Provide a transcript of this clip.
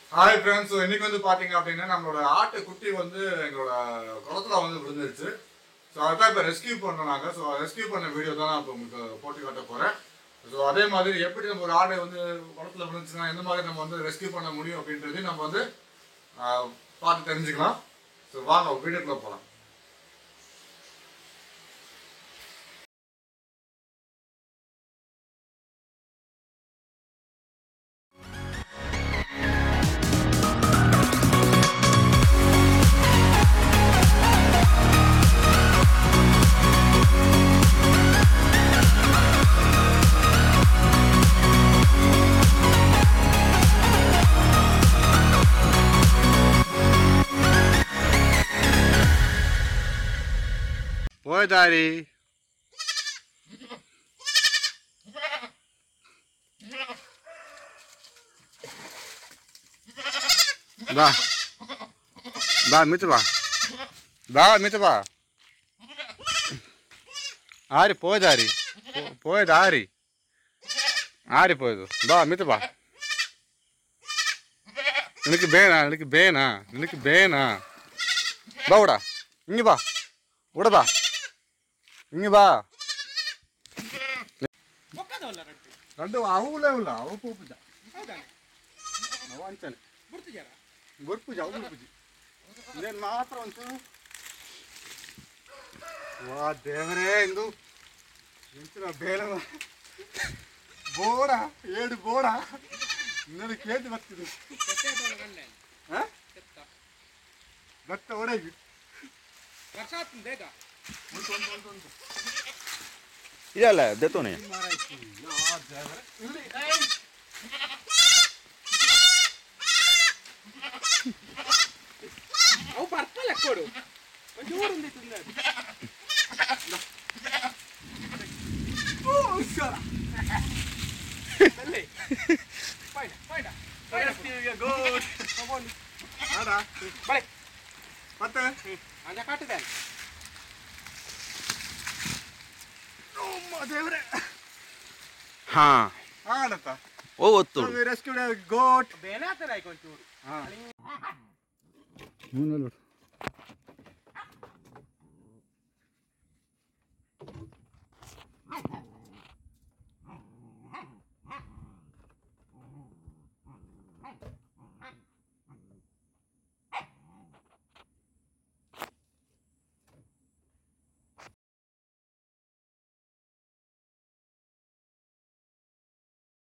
Hi friends, இன்னைக்கு வந்து பார்த்தீங்க அப்படின்னா நம்மளோட ஆட்டு குட்டி வந்து எங்களோட குளத்துல வந்து விழுந்துருச்சு. ஸோ அதான் இப்போ ரெஸ்கியூ பண்ணுறோம் நாங்கள். ஸோ ரெஸ்கியூ பண்ண வீடியோ தான் நான் இப்போ உங்களுக்கு போட்டு காட்ட போகிறேன். ஸோ அதே மாதிரி எப்படி நம்ம ஒரு ஆடை வந்து குளத்துல விழுந்துச்சுன்னா எந்த மாதிரி நம்ம வந்து ரெஸ்கியூ பண்ண முடியும் அப்படின்றதையும் நம்ம வந்து பார்த்து தெரிஞ்சுக்கலாம். ஸோ வாங்க வீடியோக்குள்ளே போகலாம். Oi, Daddy. Ba. Ba, mitu ba. Ba, mitu ba. Ari, poi Dari. Poi Dari. Ari, poi. Ba, mitu ba. Nilik bena, nilik bena, nilik bena. Ba, uda. Ingi ba. Uda ba. Ingi ba. Randu avule ulla, avu puja. Avanchane. Gurpuja, avu gurpuji. Then maatra onchu. Wow, devare indu. Enchina bela. Boda, edu boda. Innu kedi battidi. Ha? Batta odagi. Varshat dega. Untu. ಇದಲ್ಲ ದೆತ್ತೋನೆ ಅವು ಬರ್ತಲ್ಲ ಕೊಡು ಒಂಚೂರು ఉంది ತಿನ್ನದು ಓ ಸರ ಬಲ್ಲೆ ಫೈಡ rescue good ತಗೊಂಡು ಆಡ ಬಳೆ ಮತ್ತೆ ಅಂಜ ಕಾಟಿದೆ ದೇವ್ರೆ ಹಾ ಆಡತ್ತ ಓ ಒತ್ತು ರೆಸ್ಕ್ಯೂ ಗೋಟ್ ಬೇನೆ ಆತರ ಆಯ್ತು ಒಂಚೂರು ಹಾ